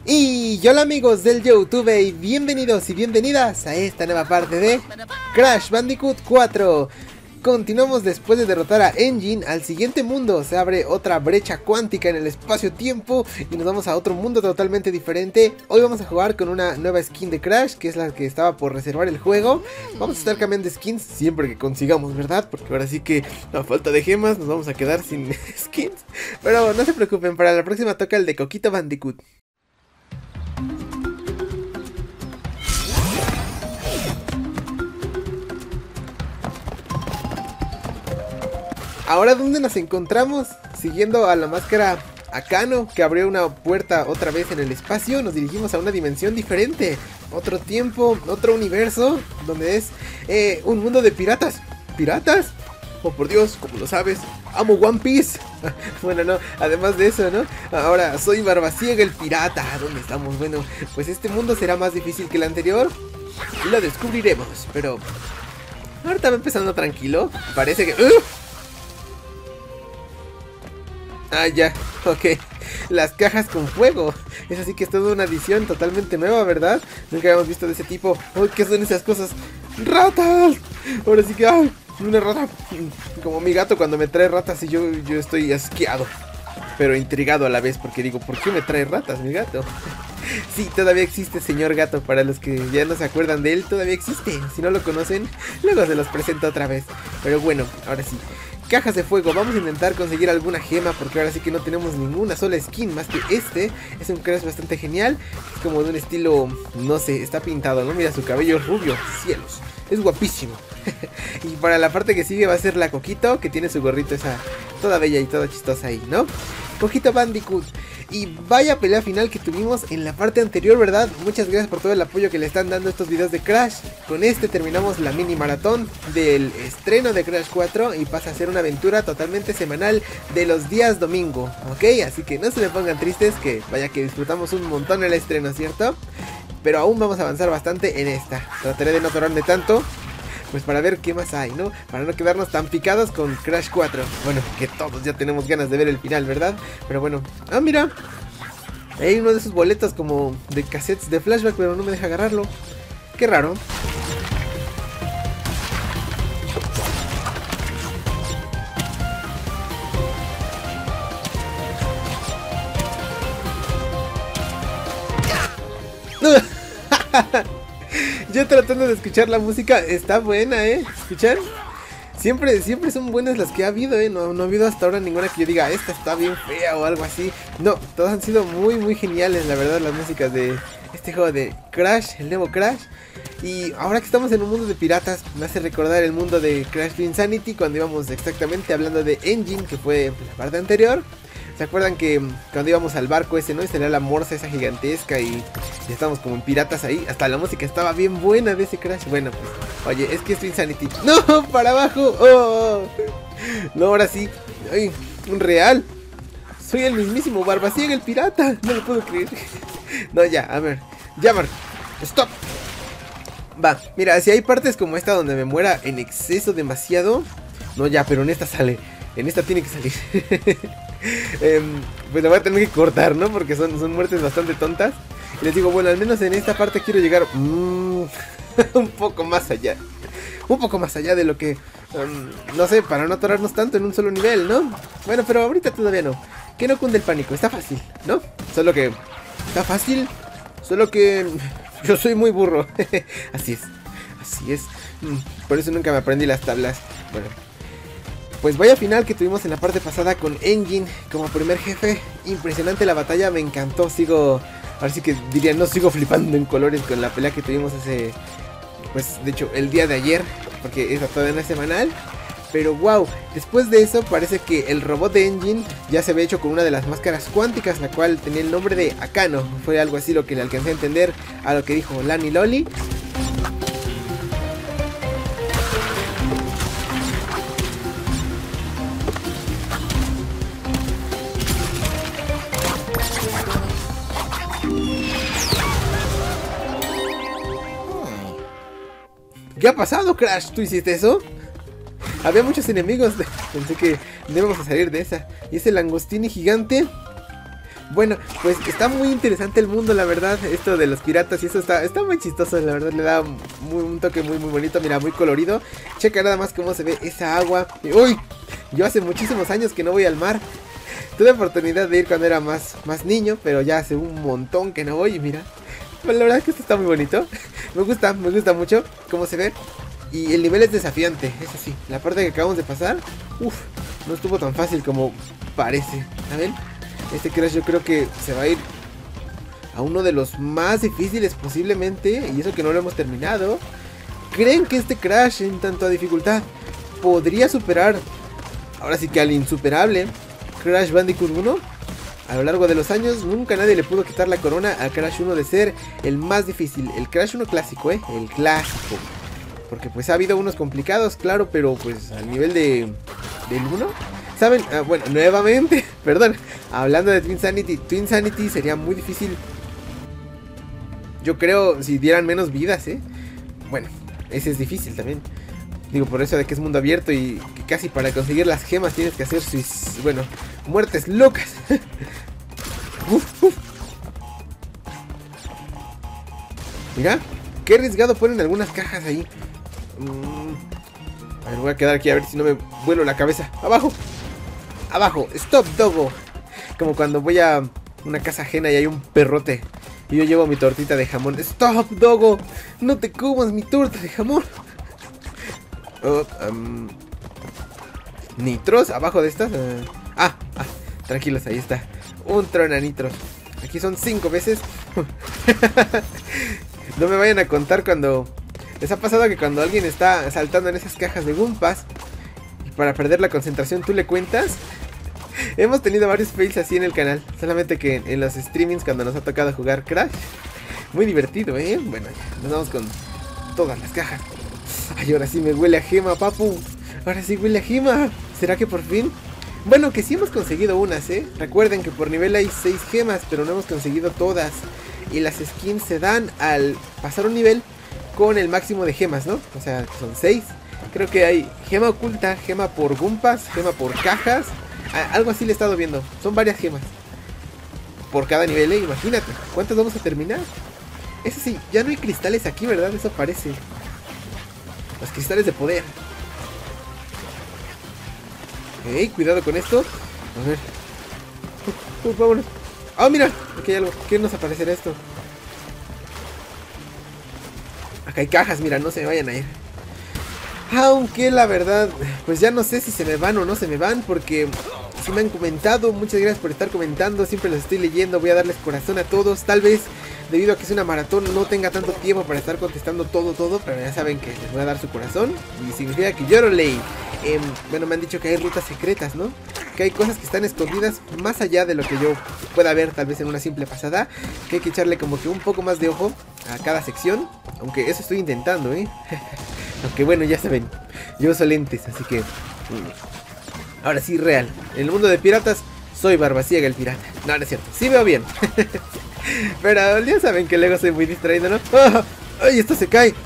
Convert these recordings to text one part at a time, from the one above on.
Y hola amigos del YouTube y bienvenidos y bienvenidas a esta nueva parte de Crash Bandicoot 4. Continuamos después de derrotar a Engine al siguiente mundo. Se abre otra brecha cuántica en el espacio-tiempo y nos vamos a otro mundo totalmente diferente. Hoy vamos a jugar con una nueva skin de Crash, que es la que estaba por reservar el juego. Vamos a estar cambiando skins siempre que consigamos, ¿verdad? Porque ahora sí que a falta de gemas nos vamos a quedar sin skins. Pero no se preocupen, para la próxima toca el de Coquito Bandicoot. Ahora, ¿dónde nos encontramos? Siguiendo a la máscara Akano, que abrió una puerta otra vez en el espacio. Nos dirigimos a una dimensión diferente, otro tiempo, otro universo, donde es un mundo de piratas. ¿Piratas? Oh, por Dios, como lo sabes, amo One Piece. Bueno, no, además de eso, ¿no? Ahora soy Barbasiega el pirata. ¿Dónde estamos? Bueno, pues este mundo será más difícil que el anterior y lo descubriremos, pero ahorita va empezando tranquilo. Parece que... Ah, ya, ok. Las cajas con fuego. Es así que es toda una adición totalmente nueva, ¿verdad? Nunca habíamos visto de ese tipo. ¡Ay, qué son esas cosas! ¡Ratas! Ahora sí que... ¡ay! Una rata. Como mi gato cuando me trae ratas y yo estoy asqueado. Pero intrigado a la vez porque digo, ¿por qué me trae ratas mi gato? Sí, todavía existe señor gato. Para los que ya no se acuerdan de él, todavía existe. Si no lo conocen, luego se los presento otra vez. Pero bueno, ahora sí. Cajas de fuego, vamos a intentar conseguir alguna gema, porque ahora sí que no tenemos ninguna sola skin más que este. Es un Crash bastante genial, es como de un estilo, no sé, está pintado, ¿no? Mira, su cabello es rubio, cielos, es guapísimo. Y para la parte que sigue va a ser la Coquito, que tiene su gorrito esa toda bella y toda chistosa ahí, ¿no? Coquito Bandicoot. Y vaya pelea final que tuvimos en la parte anterior, ¿verdad? Muchas gracias por todo el apoyo que le están dando estos videos de Crash. Con este terminamos la mini maratón del estreno de Crash 4 y pasa a ser una aventura totalmente semanal de los días domingo, ¿ok? Así que no se me pongan tristes, que vaya que disfrutamos un montón el estreno, ¿cierto? Pero aún vamos a avanzar bastante en esta. Trataré de no atorarme tanto, pues para ver qué más hay, ¿no? Para no quedarnos tan picados con Crash 4. Bueno, que todos ya tenemos ganas de ver el final, ¿verdad? Pero bueno, ah, mira, hay uno de esos boletos como de cassettes de flashback, pero no me deja agarrarlo. Qué raro. Yo tratando de escuchar la música, está buena, ¿escuchan? Siempre son buenas las que ha habido, no ha habido hasta ahora ninguna que yo diga, esta está bien fea o algo así. No, todas han sido muy geniales, la verdad, las músicas de este juego de Crash, el nuevo Crash. Y ahora que estamos en un mundo de piratas, me hace recordar el mundo de Crash to Insanity, cuando íbamos exactamente hablando de Engine, que fue la parte anterior. ¿Se acuerdan que cuando íbamos al barco ese, no? Y salía la morsa esa gigantesca y estábamos como en piratas ahí? Hasta la música estaba bien buena de ese Crash. Bueno, pues, oye, es que esto es Insanity. ¡No! ¡Para abajo! ¡Oh! No, ahora sí. ¡Ay! ¡Un real! Soy el mismísimo Barbasiega el pirata. No lo puedo creer. No, ya, a ver. Jammer, stop. Va, mira, si hay partes como esta donde me muera en exceso demasiado. No, ya, pero en esta sale. En esta tiene que salir. Pues la voy a tener que cortar, ¿no? Porque son muertes bastante tontas. Y les digo, bueno, al menos en esta parte quiero llegar un poco más allá. Un poco más allá de lo que... no sé, para no atorarnos tanto en un solo nivel, ¿no? Bueno, pero ahorita todavía no. Que no cunde el pánico, está fácil, ¿no? Solo que... Está fácil. Solo que... Yo soy muy burro. Así es. Así es. Por eso nunca me aprendí las tablas. Bueno, pues vaya final que tuvimos en la parte pasada con Engine como primer jefe. Impresionante la batalla, me encantó. Sigo, ahora sí que diría, no, sigo flipando en colores con la pelea que tuvimos hace, pues de hecho el día de ayer, porque esa todavía no es semanal. Pero wow, después de eso parece que el robot de Engine ya se había hecho con una de las máscaras cuánticas, la cual tenía el nombre de Akano. Fue algo así lo que le alcancé a entender a lo que dijo Lani Loli. ¿Qué ha pasado, Crash? ¿Tú hiciste eso? Había muchos enemigos. Pensé que no íbamos a salir de esa. Y ese langostini gigante Bueno, pues está muy interesante el mundo, la verdad. Esto de los piratas y eso está muy chistoso, la verdad. Le da un toque muy bonito, mira, muy colorido. Checa nada más cómo se ve esa agua. ¡Uy! Yo hace muchísimos años que no voy al mar. Tuve oportunidad de ir cuando era más niño, pero ya hace un montón que no voy y mira. Pues la verdad es que esto está muy bonito. Me gusta mucho cómo se ve. Y el nivel es desafiante, eso sí. La parte que acabamos de pasar, no estuvo tan fácil como parece. A ver, este Crash yo creo que se va a ir a uno de los más difíciles posiblemente. Y eso que no lo hemos terminado. ¿Creen que este Crash en tanto a dificultad podría superar, ahora sí que al insuperable, Crash Bandicoot 1? A lo largo de los años nunca nadie le pudo quitar la corona a Crash 1 de ser el más difícil. El Crash 1 clásico, el clásico. Porque pues ha habido unos complicados, claro, pero pues al nivel del 1. ¿Saben? Bueno, nuevamente, perdón, hablando de Twin Sanity sería muy difícil. Yo creo si dieran menos vidas, Bueno, ese es difícil también. Digo, por eso de que es mundo abierto y que casi para conseguir las gemas tienes que hacer muertes locas. Mira, qué arriesgado ponen algunas cajas ahí. A ver, voy a quedar aquí a ver si no me vuelo la cabeza. ¡Abajo! ¡Abajo! ¡Stop, dogo! Como cuando voy a una casa ajena y hay un perrote y yo llevo mi tortita de jamón. ¡Stop, dogo! ¡No te comas mi torta de jamón! Nitros, abajo de estas. Tranquilos, ahí está. Un trona nitros. Aquí son 5 veces. No me vayan a contar cuando les ha pasado que cuando alguien está saltando en esas cajas de Gumpas y para perder la concentración tú le cuentas. Hemos tenido varios fails así en el canal. Solamente que en los streamings cuando nos ha tocado jugar Crash. Muy divertido, Bueno, ya, nos vamos con todas las cajas. Ay, ahora sí me huele a gema, papu. Ahora sí huele a gema. ¿Será que por fin? Bueno, que sí hemos conseguido unas, Recuerden que por nivel hay 6 gemas, pero no hemos conseguido todas. Y las skins se dan al pasar un nivel con el máximo de gemas, ¿no? O sea, son 6. Creo que hay gema oculta, gema por Gumpas, gema por cajas. Algo así le he estado viendo. Son varias gemas por cada nivel, Imagínate. ¿Cuántas vamos a terminar? Eso sí, ya no hay cristales aquí, ¿verdad? Eso parece. Los cristales de poder. Cuidado con esto. A ver. Vámonos. Mira, aquí hay algo. ¿Qué nos aparecerá esto? Acá hay cajas, mira, no se me vayan a ir. Aunque la verdad, pues ya no sé si se me van o no se me van. Porque si me han comentado. Muchas gracias por estar comentando. Siempre los estoy leyendo. Voy a darles corazón a todos. Tal vez debido a que es una maratón no tenga tanto tiempo para estar contestando todo. Pero ya saben que les voy a dar su corazón. Y significa que yo lo leí. Bueno, me han dicho que hay rutas secretas, ¿no? Que hay cosas que están escondidas más allá de lo que yo pueda ver tal vez en una simple pasada. Que hay que echarle como que un poco más de ojo a cada sección. Aunque eso estoy intentando, Aunque bueno, ya saben, yo uso lentes, así que ahora sí, real. En el mundo de piratas soy Barbasiega el pirata. No, no es cierto, sí veo bien. Pero ya saben que luego soy muy distraído, ¿no? ¡Ay, esto se cae!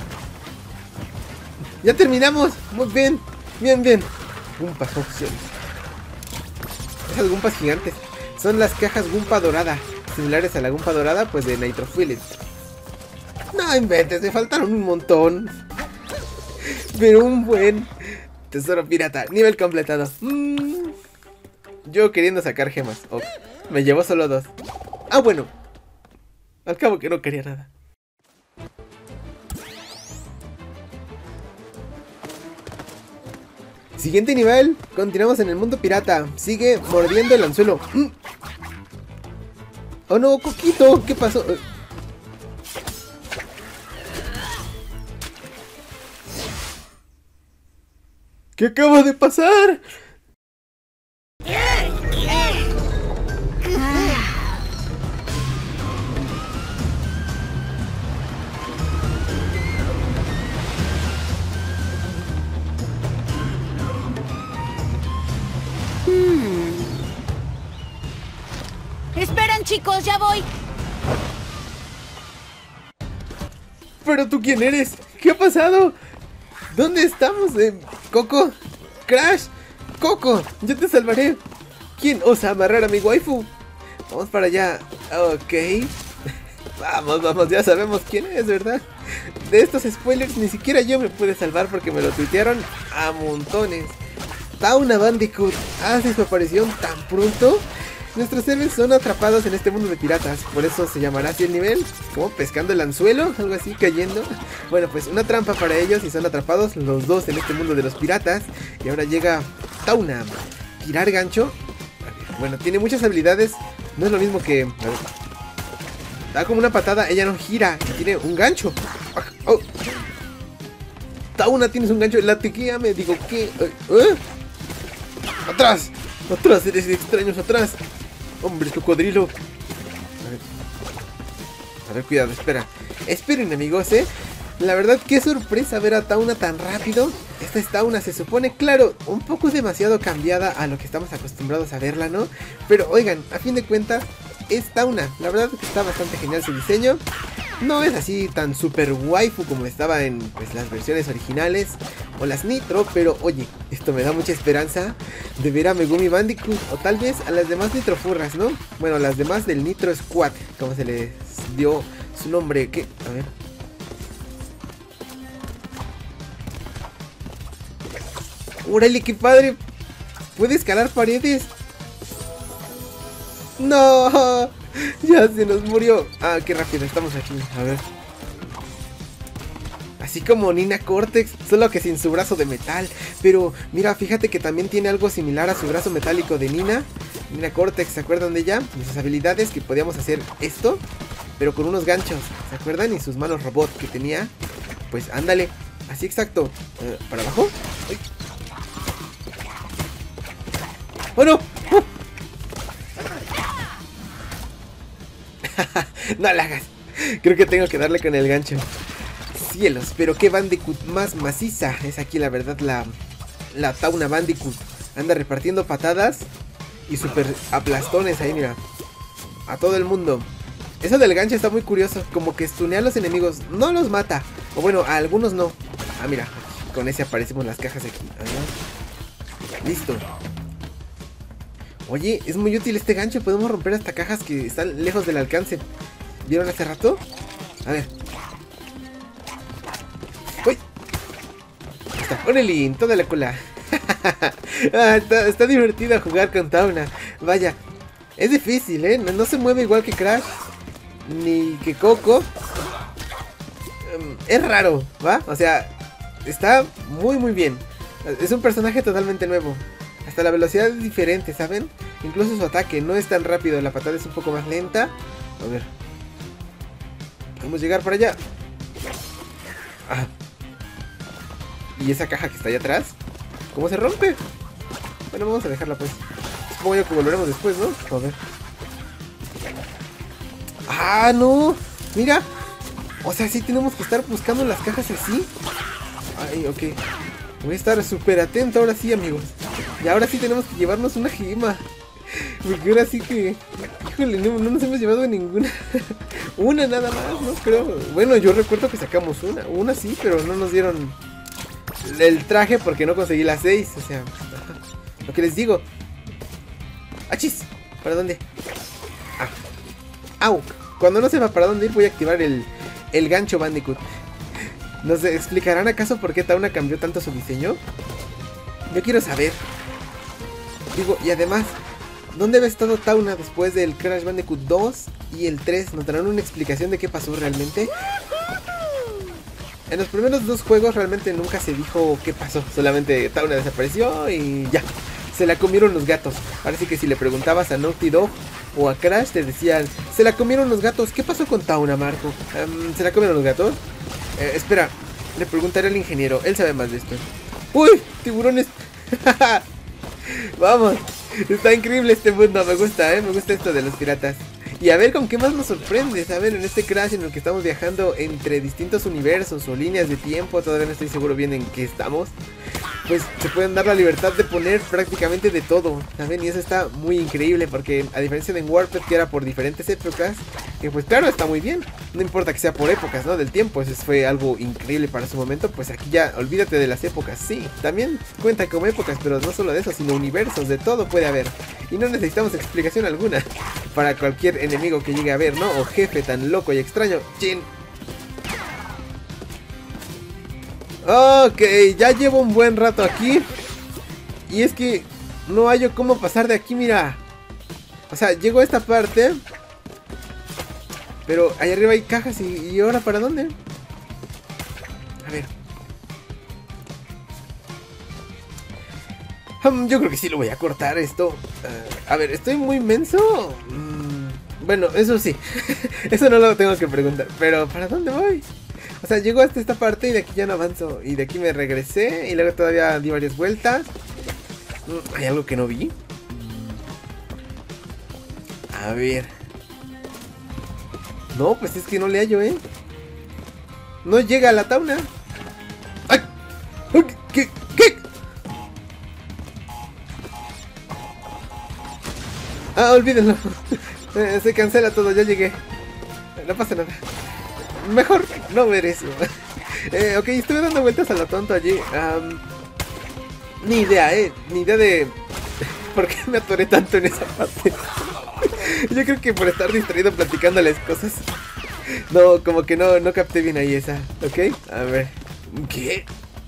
¡Ya terminamos! Muy bien, bien. Gumpas opciones. Esas Gumpas gigantes son las cajas Gumpa dorada, similares a la Gumpa dorada, pues de Nitro Fueled. No inventes, me faltaron un montón. Pero un buen tesoro pirata, nivel completado. Yo queriendo sacar gemas. Me llevó solo 2. Bueno. Al cabo que no quería nada. Siguiente nivel. Continuamos en el mundo pirata. Sigue mordiendo el anzuelo. Oh no, Coquito, ¿qué pasó? ¿Qué acaba de pasar? Esperen, chicos, ya voy. ¿Pero tú quién eres? ¿Qué ha pasado? ¿Dónde estamos? ¿Coco? ¿Crash? ¡Coco! ¡Yo te salvaré! ¿Quién osa amarrar a mi waifu? Vamos para allá. Ok. Vamos, vamos, ya sabemos quién es, ¿verdad? De estos spoilers ni siquiera yo me pude salvar porque me lo tuitearon a montones. Tauna Bandicoot hace su aparición tan pronto. Nuestros héroes son atrapados en este mundo de piratas, por eso se llamará así el nivel, como pescando el anzuelo, algo así, cayendo. Bueno, pues una trampa para ellos y son atrapados los dos en este mundo de los piratas. Y ahora llega Tauna, tirar gancho. Bueno, tiene muchas habilidades, no es lo mismo que... da como una patada, ella no gira, y tiene un gancho. Oh. Tauna, tienes un gancho, latiguéame, digo, ¿qué? ¡Atrás! ¡Atrás! ¡Eres extraños atrás! ¡Hombre, cocodrilo! A ver, cuidado, espera. Esperen, amigos, La verdad, qué sorpresa ver a Tauna tan rápido. Esta es Tauna, se supone, claro, un poco demasiado cambiada a lo que estamos acostumbrados a verla, ¿no? Pero, oigan, a fin de cuentas, es Tauna. La verdad es que está bastante genial su diseño. No es así tan super waifu como estaba en pues, las versiones originales o las Nitro, pero oye, esto me da mucha esperanza de ver a Megumi Bandicoot o tal vez a las demás Nitrofurras, ¿no? Bueno, las demás del Nitro Squad, como se les dio su nombre, ¿qué? A ver. ¡Órale, qué padre! ¡Puede escalar paredes! ¡No! Ya se nos murió. Ah, qué rápido, estamos aquí. A ver. Así como Nina Cortex, solo que sin su brazo de metal. Pero mira, fíjate que también tiene algo similar a su brazo metálico de Nina Cortex, ¿se acuerdan de ella? De sus habilidades, que podíamos hacer esto, pero con unos ganchos, ¿se acuerdan? Y sus manos robot que tenía. Pues ándale, así exacto. ¿Para abajo? ¡Ay! ¡Oh, no! No la hagas. Creo que tengo que darle con el gancho. Cielos, pero qué Bandicoot más maciza. Es aquí la verdad la Tauna Bandicoot. Anda repartiendo patadas y super aplastones ahí, mira. A todo el mundo. Eso del gancho está muy curioso. Como que stunea a los enemigos. No los mata. O bueno, a algunos no. Ah, mira. Con ese aparecemos las cajas aquí. Listo. Oye, es muy útil este gancho. Podemos romper hasta cajas que están lejos del alcance. ¿Vieron hace rato? A ver. ¡Uy! Está, ¡órale! Toda la cola. Está divertido jugar con Tauna. Vaya, es difícil, no se mueve igual que Crash ni que Coco. Es raro, ¿va? O sea, está muy bien. Es un personaje totalmente nuevo. Hasta la velocidad es diferente, ¿saben? Incluso su ataque no es tan rápido. La patada es un poco más lenta. A ver. Vamos a llegar para allá. Ah. ¿Y esa caja que está allá atrás? ¿Cómo se rompe? Bueno, vamos a dejarla pues. Supongo yo que volveremos después, ¿no? A ver. ¡Ah, no! Mira. O sea, sí tenemos que estar buscando las cajas así. Ay, ok. Voy a estar súper atento ahora sí, amigos. Y ahora sí tenemos que llevarnos una gema. Porque ahora sí que... Híjole, no nos hemos llevado ninguna. Una nada más, ¿no? Creo. Bueno, yo recuerdo que sacamos una. Una sí, pero no nos dieron el traje porque no conseguí las 6. O sea, lo que les digo. ¡Achis! ¿Para dónde? Ah. ¡Au! Cuando no sepa para dónde ir voy a activar el gancho Bandicoot. ¿Nos explicarán acaso por qué Tauna cambió tanto su diseño? Yo quiero saber. Digo, y además, ¿dónde había estado Tauna después del Crash Bandicoot 2 y el 3? ¿Nos darán una explicación de qué pasó realmente? En los primeros dos juegos realmente nunca se dijo qué pasó. Solamente Tauna desapareció y ya. Se la comieron los gatos. Ahora sí que si le preguntabas a Naughty Dog o a Crash te decían, se la comieron los gatos. ¿Qué pasó con Tauna, Marco? ¿Se la comieron los gatos? Espera, le preguntaré al ingeniero. Él sabe más de esto. ¡Uy! ¡Tiburones! Vamos, está increíble este mundo. Me gusta, me gusta esto de los piratas. Y a ver con qué más nos sorprende. A ver, en este Crash en el que estamos viajando entre distintos universos o líneas de tiempo. Todavía no estoy seguro bien en qué estamos. pues se pueden dar la libertad de poner prácticamente de todo, ¿saben? Y eso está muy increíble porque a diferencia de en Warped, que era por diferentes épocas, que pues claro, está muy bien, no importa que sea por épocas, ¿no? Del tiempo, eso fue algo increíble para su momento. Pues aquí ya olvídate de las épocas, sí, también cuenta como épocas, pero no solo de eso, sino universos, de todo puede haber. Y no necesitamos explicación alguna para cualquier enemigo que llegue a ver, ¿no? O jefe tan loco y extraño. ¡Chin! Ok, ya llevo un buen rato aquí. Y es que no hallo cómo pasar de aquí, mira. O sea, llego a esta parte, pero ahí arriba hay cajas y ahora ¿para dónde? A ver. Yo creo que sí lo voy a cortar esto. A ver, ¿estoy muy menso? Bueno, eso sí. Eso no lo tengo que preguntar. Pero ¿para dónde voy? O sea, llego hasta esta parte y de aquí ya no avanzo. Y de aquí me regresé y luego todavía di varias vueltas. ¿Hay algo que no vi? A ver. No, pues es que no le hallo, ¿eh? No llega a la tauna. ¡Ay! ¿Qué? Ah, olvídenlo. Se cancela todo, ya llegué. No pasa nada. Mejor no ver eso. Ok, estuve dando vueltas a lo tonto allí. Ni idea, ni idea de por qué me atoré tanto en esa parte. Yo creo que por estar distraído platicándoles cosas. No, como que no capté bien ahí esa. Ok, a ver. ¿Qué?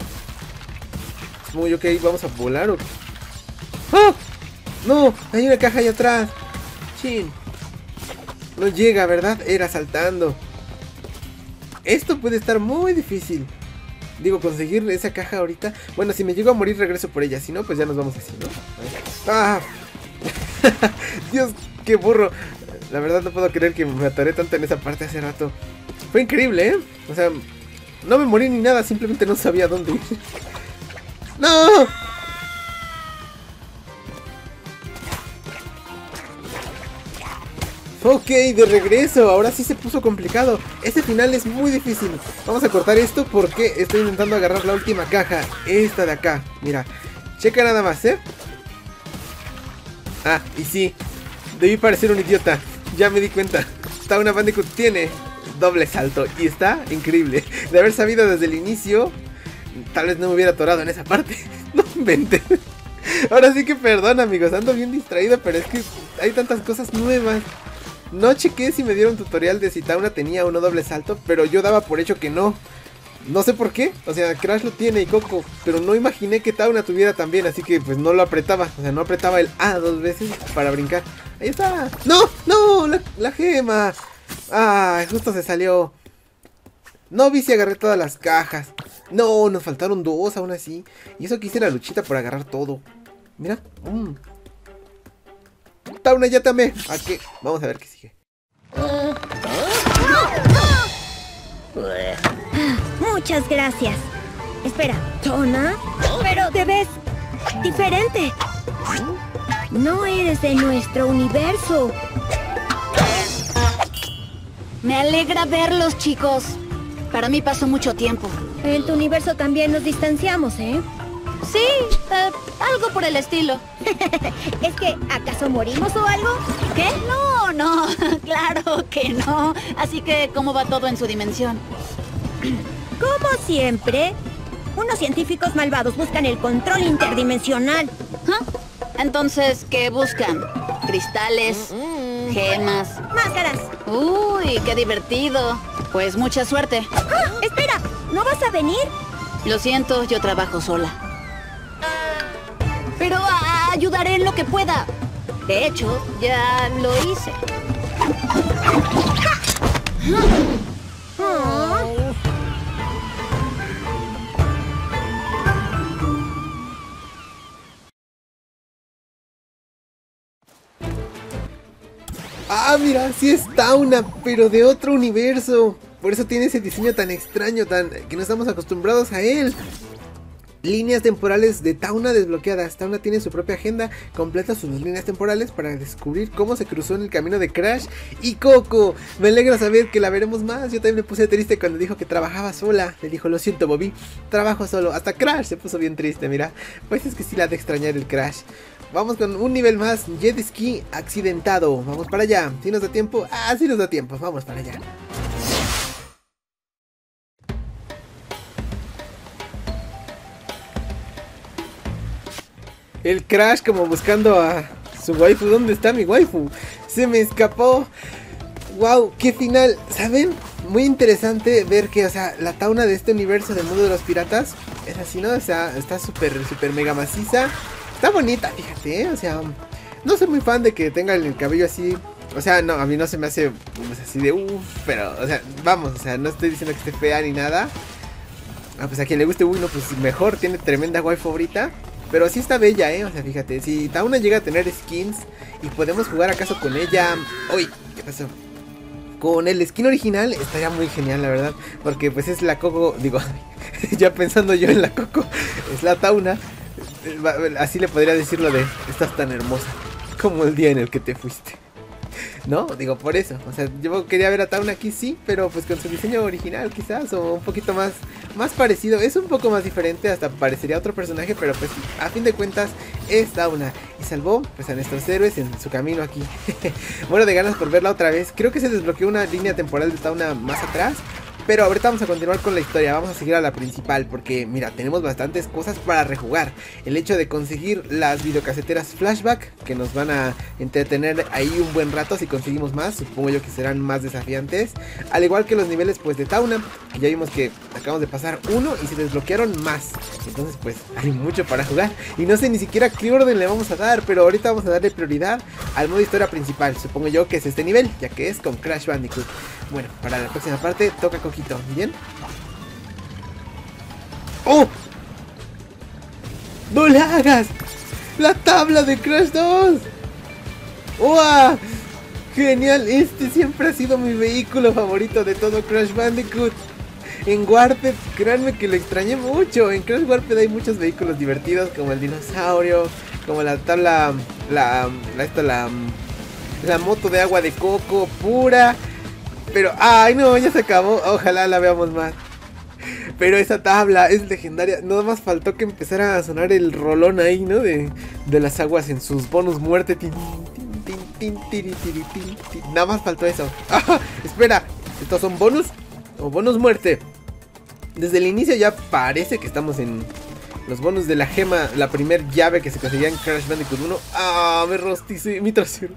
Es muy ok, vamos a volar o qué. ¡Oh! No, hay una caja ahí atrás. Chin. No llega, ¿verdad? Era saltando. Esto puede estar muy difícil. Digo, conseguir esa caja ahorita. Bueno, si me llego a morir regreso por ella. Si no, pues ya nos vamos así, ¿no? ¡Ah! Dios, qué burro. La verdad no puedo creer que me atoré tanto en esa parte hace rato. Fue increíble, ¿eh? O sea, no me morí ni nada. Simplemente no sabía dónde ir. ¡No! Ok, de regreso, ahora sí se puso complicado. Este final es muy difícil. Vamos a cortar esto porque estoy intentando agarrar la última caja. Esta de acá, mira. Checa nada más, ¿eh? Ah, y sí, debí parecer un idiota. Ya me di cuenta. Tauna Bandicoot tiene doble salto y está increíble. De haber sabido desde el inicio, tal vez no me hubiera atorado en esa parte. No inventes. Ahora sí que perdón, amigos, ando bien distraído, pero es que hay tantas cosas nuevas. No chequé si me dieron tutorial de si Tauna tenía o no doble salto, pero yo daba por hecho que no. No sé por qué, o sea, Crash lo tiene y Coco, pero no imaginé que Tauna tuviera también, así que pues no lo apretaba. O sea, no apretaba el A 2 veces para brincar. Ahí está. ¡No! ¡No! La gema. Ah, justo se salió. No vi si agarré todas las cajas. No, nos faltaron 2 aún así. Y eso que hice la luchita por agarrar todo. Mira. Tauna, ya te amé. ¿A qué? Vamos a ver qué sigue. Muchas gracias. Espera, ¿Tona? Pero te ves diferente. No eres de nuestro universo. Me alegra verlos, chicos. Para mí pasó mucho tiempo. En tu universo también nos distanciamos, ¿eh? Sí, algo por el estilo. ¿Es que acaso morimos o algo? ¿Qué? No, claro que no. Así que, ¿cómo va todo en su dimensión? Como siempre, unos científicos malvados buscan el control interdimensional. ¿Ah? Entonces, ¿qué buscan? ¿Cristales? ¿Gemas? ¡Máscaras! ¡Uy, qué divertido! Pues mucha suerte. ¡Ah! ¡Espera! ¿No vas a venir? Lo siento, yo trabajo sola. Pero ayudaré en lo que pueda. De hecho, ya lo hice. Ah, mira, sí es Tauna, pero de otro universo. Por eso tiene ese diseño tan extraño, que no estamos acostumbrados a él. líneas temporales de Tauna desbloqueadas. Tauna tiene su propia agenda, completa sus líneas temporales para descubrir cómo se cruzó en el camino de Crash y Coco. Me alegra saber que la veremos más. Yo también me puse triste cuando dijo que trabajaba sola. Le dijo, lo siento Bobby, trabajo solo. Hasta Crash se puso bien triste, mira. Pues es que sí la ha de extrañar el Crash. Vamos con un nivel más, Jet Ski accidentado. Vamos para allá, ¿sí nos da tiempo? Ah, sí nos da tiempo, vamos para allá. El Crash como buscando a su waifu. ¿Dónde está mi waifu? Se me escapó. Wow, qué final. ¿Saben? Muy interesante ver que, o sea, la Tauna de este universo del mundo de los piratas es así, ¿no? O sea, está súper mega maciza. Está bonita, fíjate, ¿eh? O sea, no soy muy fan de que tenga el cabello así. O sea, no, a mí no se me hace pues, así de pero, o sea, vamos, o sea, no estoy diciendo que esté fea ni nada. Ah, pues a quien le guste uno, pues mejor, tiene tremenda waifu ahorita. Pero sí está bella, o sea, fíjate, si Tauna llega a tener skins y podemos jugar acaso con ella. Uy, ¿qué pasó? Con el skin original estaría muy genial, la verdad. Porque pues es la Coco, digo, ya pensando yo en la Coco, es la Tauna. Así le podría decir lo de, estás tan hermosa como el día en el que te fuiste. No, digo por eso, o sea, yo quería ver a Tauna aquí sí, pero pues con su diseño original quizás, o un poquito más parecido, es un poco más diferente, hasta parecería otro personaje, pero pues a fin de cuentas es Tauna, y salvó pues a nuestros héroes en su camino aquí. Bueno, de ganas por verla otra vez, creo que se desbloqueó una línea temporal de Tauna más atrás. Pero ahorita vamos a continuar con la historia, vamos a seguir a la principal porque mira, tenemos bastantes cosas para rejugar. El hecho de conseguir las videocaseteras flashback que nos van a entretener ahí un buen rato si conseguimos más, supongo yo que serán más desafiantes. Al igual que los niveles pues de Tauna, que ya vimos que acabamos de pasar uno y se desbloquearon más. Entonces pues hay mucho para jugar y no sé ni siquiera qué orden le vamos a dar, pero ahorita vamos a darle prioridad al modo historia principal. Supongo yo que es este nivel, ya que es con Crash Bandicoot. Bueno, para la próxima parte toca Coquito, ¿bien? ¡Oh! ¡No le hagas! ¡La tabla de Crash 2! ¡Wow! ¡Genial! Este siempre ha sido mi vehículo favorito de todo Crash Bandicoot. En Warped, créanme que lo extrañé mucho. En Crash Warped hay muchos vehículos divertidos, como el dinosaurio, como la tabla, la moto de agua de coco pura. Pero, ay no, ya se acabó. Ojalá la veamos más. Pero esa tabla es legendaria. Nada más faltó que empezara a sonar el rolón ahí, ¿no? De las aguas en sus bonus muerte. Nada más faltó eso. ¡Ah! Espera, ¿estos son bonus o bonus muerte? Desde el inicio ya parece que estamos en los bonus de la gema. La primer llave que se conseguía en Crash Bandicoot 1. ¡Ah! Me rosticé mi trasero.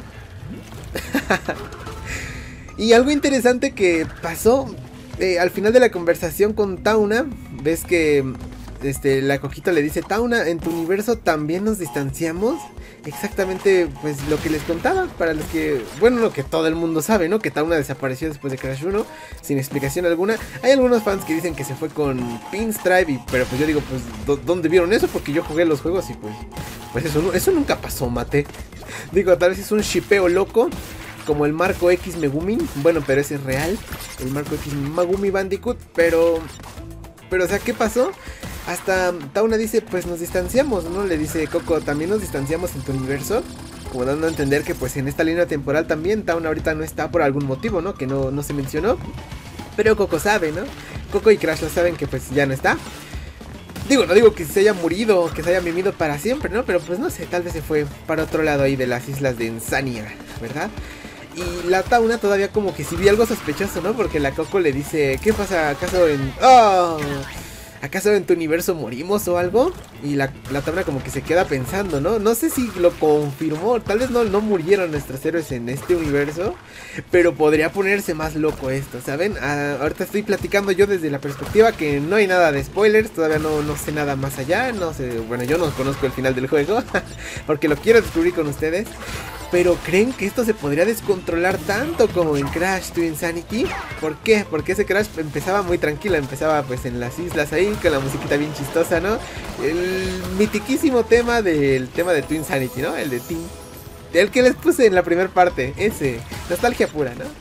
Y algo interesante que pasó al final de la conversación con Tauna, ves que la Coquito le dice, Tauna, en tu universo también nos distanciamos. Exactamente pues lo que les contaba, para los que, bueno, lo que todo el mundo sabe, ¿no? Que Tauna desapareció después de Crash 1, sin explicación alguna. Hay algunos fans que dicen que se fue con Pinstripe, pero pues yo digo, pues, ¿dónde vieron eso? Porque yo jugué los juegos y pues eso nunca pasó, mate. Digo, tal vez es un shipeo loco, como el Marco X Megumin. Bueno, pero ese es real, el Marco X Megumi Bandicoot. Pero, o sea, ¿qué pasó? Hasta Tauna dice, pues nos distanciamos, ¿no? Le dice Coco, también nos distanciamos en tu universo. Como dando a entender que pues en esta línea temporal también Tauna ahorita no está por algún motivo, ¿no? Que no se mencionó. Pero Coco sabe, ¿no? Coco y Crash lo saben que pues ya no está. Digo, no digo que se haya morido, que se haya mimido para siempre, ¿no? Pero pues no sé, tal vez se fue para otro lado ahí de las islas de Ensania, ¿verdad? Y la Tauna todavía como que sí vi algo sospechoso, ¿no? Porque la Coco le dice, ¿qué pasa? ¿Acaso en... ¡Oh! ¿Acaso en tu universo morimos o algo? Y la Tauna como que se queda pensando, ¿no? No sé si lo confirmó, tal vez no murieron nuestros héroes en este universo, pero podría ponerse más loco esto, ¿saben? Ahorita estoy platicando yo desde la perspectiva que no hay nada de spoilers, todavía no sé nada más allá, no sé, bueno, yo no conozco el final del juego, porque lo quiero descubrir con ustedes. Pero ¿creen que esto se podría descontrolar tanto como en Crash to Insanity? ¿Por qué? Porque ese Crash empezaba muy tranquilo, empezaba pues en las islas ahí con la musiquita bien chistosa, ¿no? El mitiquísimo tema de Twin Insanity, ¿no? El de Tim, el que les puse en la primera parte, ese, nostalgia pura, ¿no?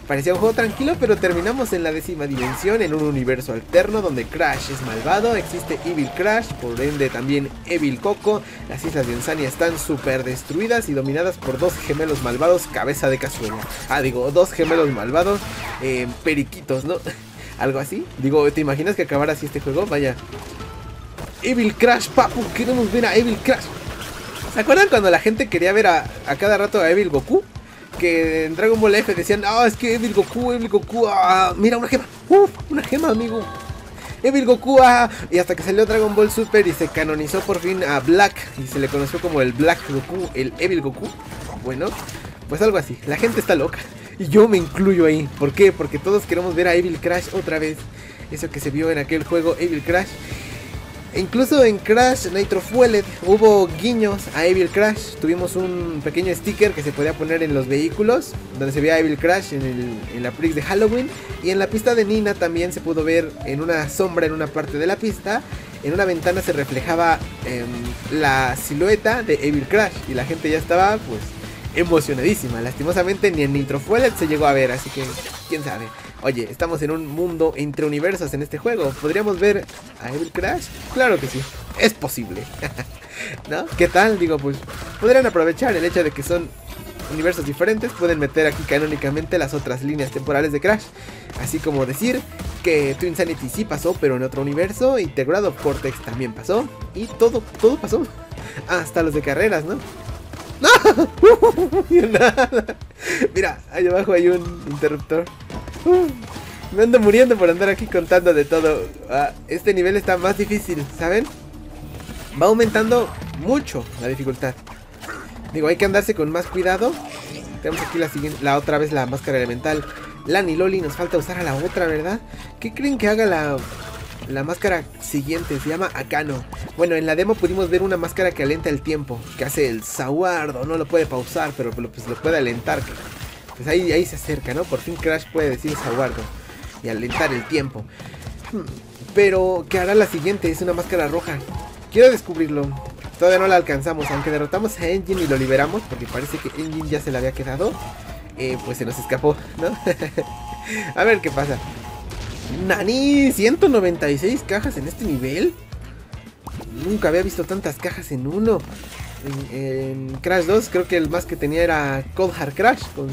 Parecía un juego tranquilo, pero terminamos en la 10ª dimensión, en un universo alterno donde Crash es malvado, existe Evil Crash, por ende también Evil Coco. Las islas de Ensania están súper destruidas y dominadas por dos gemelos malvados cabeza de cazuela. Dos gemelos malvados periquitos, ¿no? Algo así. Digo, ¿te imaginas que acabara así este juego? Vaya. Evil Crash, papu, queremos ver a Evil Crash. ¿Se acuerdan cuando la gente quería ver a cada rato a Evil Goku? Que en Dragon Ball F decían, es que Evil Goku, mira una gema, una gema, amigo. Evil Goku, y hasta que salió Dragon Ball Super y se canonizó por fin a Black y se le conoció como el Black Goku, el Evil Goku. Bueno, pues algo así, la gente está loca y yo me incluyo ahí. ¿Por qué? Porque todos queremos ver a Evil Crash otra vez, eso que se vio en aquel juego Evil Crash. Incluso en Crash Nitro Fueled hubo guiños a Evil Crash. Tuvimos un pequeño sticker que se podía poner en los vehículos, donde se veía Evil Crash en la Prix de Halloween. Y en la pista de Nina también se pudo ver en una sombra en una parte de la pista. En una ventana se reflejaba la silueta de Evil Crash. Y la gente ya estaba pues emocionadísima. Lastimosamente ni en Nitro Fueled se llegó a ver, así que quién sabe. Oye, estamos en un mundo entre universos en este juego. ¿Podríamos ver a Evil Crash? Claro que sí, es posible. ¿No? ¿Qué tal? Digo, pues podrían aprovechar el hecho de que son universos diferentes. Pueden meter aquí canónicamente las otras líneas temporales de Crash. Así como decir que Twinsanity sí pasó, pero en otro universo. Y The Grad of Cortex también pasó. Y todo pasó. Hasta los de carreras, ¿no? ¡No! Nada. Mira, ahí abajo hay un interruptor. Me ando muriendo por andar aquí contando de todo. Este nivel está más difícil, ¿saben? Va aumentando mucho la dificultad. Digo, hay que andarse con más cuidado. Tenemos aquí la otra vez la máscara elemental Lani Loli, nos falta usar a la otra, ¿verdad? ¿Qué creen que haga la máscara siguiente? Se llama Akano. Bueno, en la demo pudimos ver una máscara que alenta el tiempo, que hace el Sauardo. No lo puede pausar, pero pues lo puede alentar. Pues ahí se acerca, ¿no? Por fin Crash puede decir Sauardo y alentar el tiempo. Pero, ¿qué hará la siguiente? Es una máscara roja. Quiero descubrirlo. Todavía no la alcanzamos, aunque derrotamos a Engine y lo liberamos, porque parece que Engine ya se la había quedado. Pues se nos escapó, ¿no? A ver qué pasa. ¡Nani! 196 cajas en este nivel. Nunca había visto tantas cajas en uno. En Crash 2 creo que el más que tenía era Cold Hard Crash con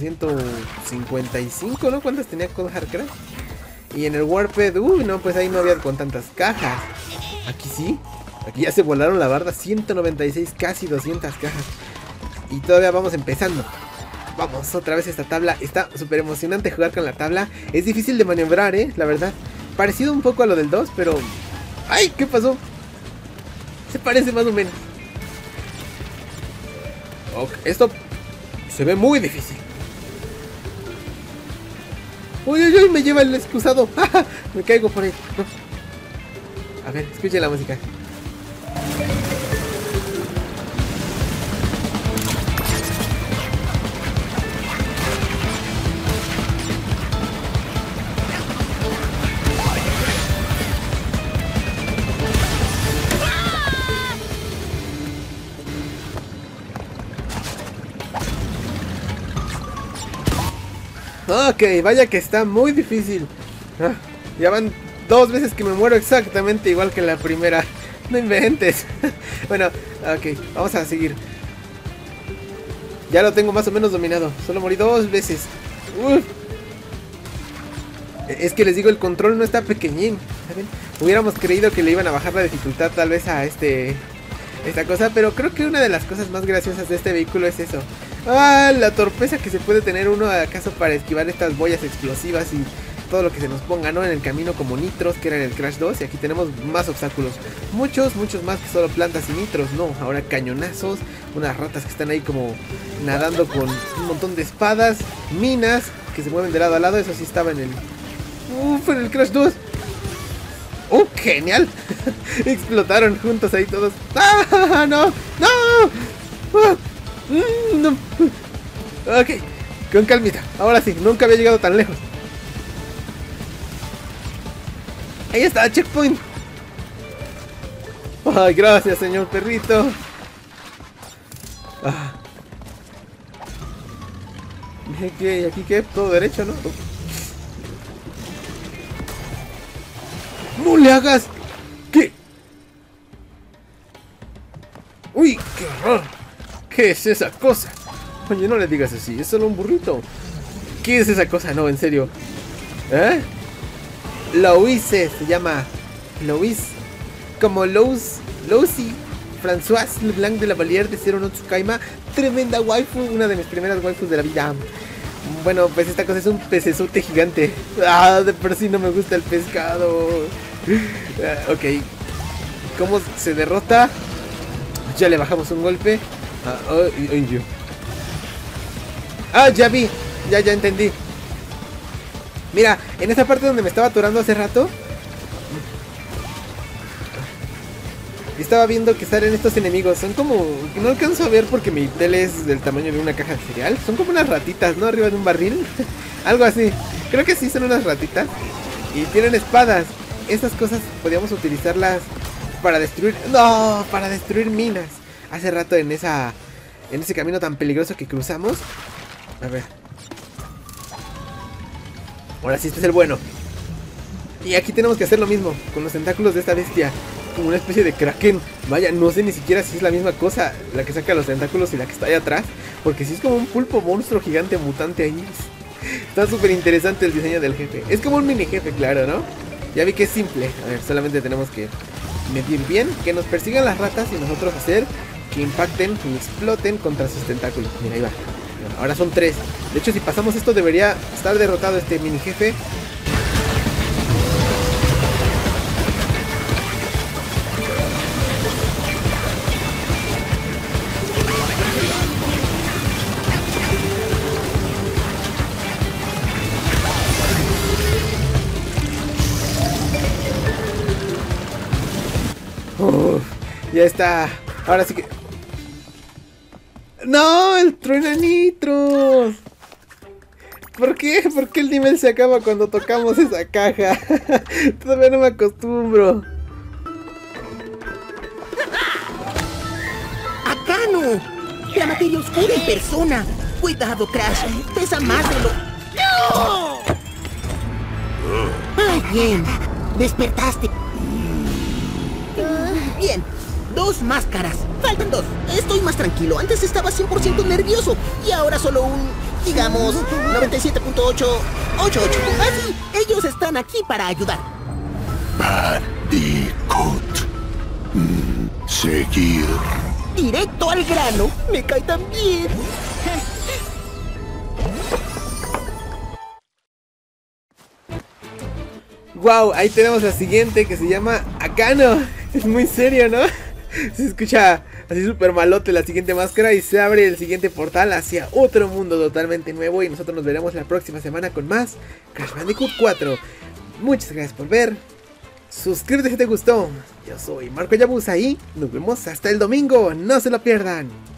155, ¿no? ¿Cuántas tenía Cold Hard Crash? Y en el Warped, no, pues ahí no había con tantas cajas. Aquí sí, aquí ya se volaron la barda. 196, casi 200 cajas. Y todavía vamos empezando. Vamos otra vez a esta tabla. Está súper emocionante jugar con la tabla. Es difícil de maniobrar, la verdad. Parecido un poco a lo del 2, pero... ¡ay! ¿Qué pasó? Se parece más o menos. Okay, esto se ve muy difícil. Uy, uy, uy, me lleva el excusado. Me caigo por ahí. No. A ver, escuche la música. Ok, vaya que está muy difícil. Ya van 2 veces que me muero exactamente igual que la primera. No inventes. Bueno, ok, vamos a seguir. Ya lo tengo más o menos dominado. Solo morí 2 veces. Es que les digo, el control no está pequeñín, ¿saben? Hubiéramos creído que le iban a bajar la dificultad tal vez a esta cosa, pero creo que una de las cosas más graciosas de este vehículo es eso. La torpeza que se puede tener uno acaso para esquivar estas boyas explosivas y todo lo que se nos ponga, ¿no? En el camino, como nitros, que era en el Crash 2. Y aquí tenemos más obstáculos, muchos más que solo plantas y nitros, no. Ahora cañonazos, unas ratas que están ahí como nadando con un montón de espadas, minas que se mueven de lado a lado. Eso sí estaba en el Crash 2. ¡Oh, genial! Explotaron juntos ahí todos. ¡Ah, no! ¡No! No. Ok, con calmita. Ahora sí, nunca había llegado tan lejos. Ahí está, checkpoint. Ay, gracias, señor perrito. ¿Aquí qué? Todo derecho, ¿no? ¡No le hagas! ¿Qué? ¡Uy! ¡Qué horror! ¿Qué es esa cosa? Oye, no le digas así, es solo un burrito. ¿Qué es esa cosa? No, en serio. ¿Eh? Louise se llama. Louise. Como Lousie François Leblanc de la Valier de Zero no Tsukaima. Tremenda waifu, una de mis primeras waifus de la vida. Bueno, pues esta cosa es un pecesote gigante. Ah, de por sí no me gusta el pescado. Ok. ¿Cómo se derrota? Ya le bajamos un golpe. Ya vi. Ya entendí. Mira, en esa parte donde me estaba atorando hace rato, estaba viendo que salen estos enemigos. Son como... no alcanzo a ver porque mi tele es del tamaño de una caja de cereal. Son como unas ratitas, ¿no? Arriba de un barril. Algo así. Creo que sí son unas ratitas. Y tienen espadas. Esas cosas podíamos utilizarlas para destruir... ¡No! Para destruir minas. Hace rato en ese camino tan peligroso que cruzamos. A ver. Ahora sí, este es el bueno. Y aquí tenemos que hacer lo mismo con los tentáculos de esta bestia. Como una especie de kraken. Vaya, no sé ni siquiera si es la misma cosa la que saca los tentáculos y la que está ahí atrás. Porque sí es como un pulpo monstruo gigante mutante ahí. Está súper interesante el diseño del jefe. Es como un mini jefe, claro, ¿no? Ya vi que es simple. A ver, solamente tenemos que medir bien, que nos persigan las ratas y nosotros hacer que impacten y exploten contra sus tentáculos. Mira, ahí va. Ahora son 3. De hecho, si pasamos esto debería estar derrotado este mini jefe. Ya está. Ahora sí que... ¡No! ¡El trueno nitros! ¿Por qué? ¿Por qué el nivel se acaba cuando tocamos esa caja? Todavía no me acostumbro. ¡Akano! La materia oscura en persona. Cuidado, Crash. Pesa más de lo... ¡No! ¡Ah, bien! Despertaste. Bien. 2 máscaras. Faltan 2. Estoy más tranquilo. Antes estaba 100% nervioso. Y ahora solo un... digamos... 97.888. Así, ellos están aquí para ayudar. Bandicoot. Seguir. Directo al grano. Me cae tan bien. Wow, ahí tenemos la siguiente que se llama Akano. Es muy serio, ¿no? Se escucha así súper malote la siguiente máscara y se abre el siguiente portal hacia otro mundo totalmente nuevo. Y nosotros nos veremos la próxima semana con más Crash Bandicoot 4. Muchas gracias por ver. Suscríbete si te gustó. Yo soy Marco Yabusa y nos vemos hasta el domingo. No se lo pierdan.